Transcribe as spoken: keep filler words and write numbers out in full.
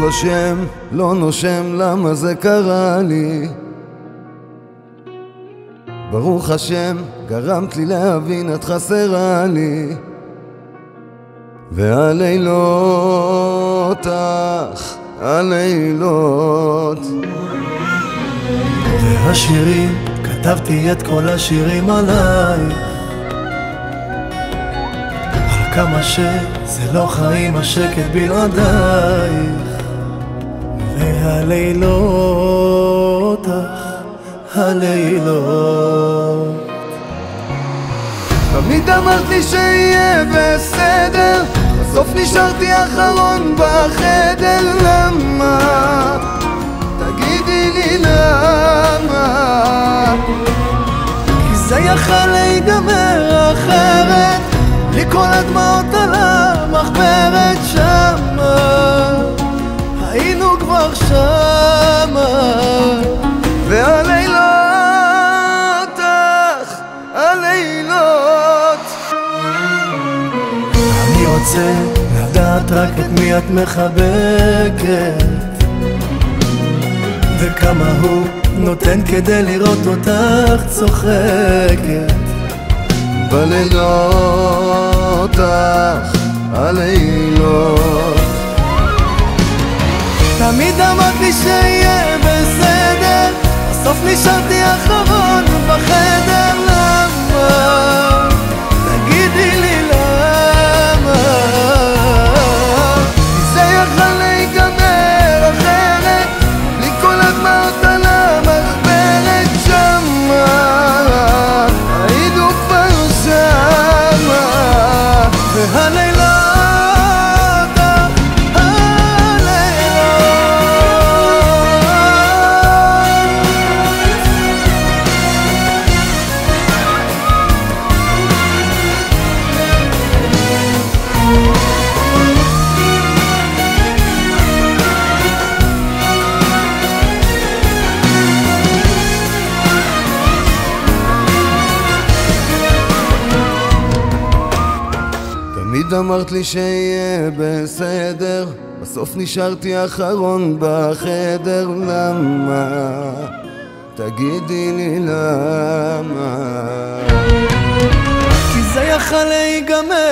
חושם, לא נושם, למה זה קרה לי? ברוך השם, גרמת לי להבין, את חסרה לי. והלילות, אך הלילות. והשירים, כתבתי את כל השירים עלייך, על כמה שזה לא חיים השקט בלעדייך. והלילות, אך הלילות. תמיד אמרת לי שיהיה בסדר, בסוף נשארתי אחרון בחדר. למה? תגידי לי למה? כי זה יכל להיגמר אחרת, בלי כל הדמעות על המחברת. שמה היינו כבר שמה. והלילות, אך הלילות. אני רוצה לדעת רק את מי את מחבקת, וכמה הוא נותן כדי לראות אותך צוחקת. בלילות, אך הלילות. תמיד אמרת לי שיהיה בסדר, בסוף נשארתי אחרון בחדר. למה? תגידי לי למה? זה יכל להיגמר אחרת, בלי כל הדמעות על המחברת. שמה היינו כבר שמה. והלילות, תמיד אמרת לי שיהיה בסדר, בסוף נשארתי אחרון בחדר. למה? תגידי לי למה? כי זה יכל להיגמר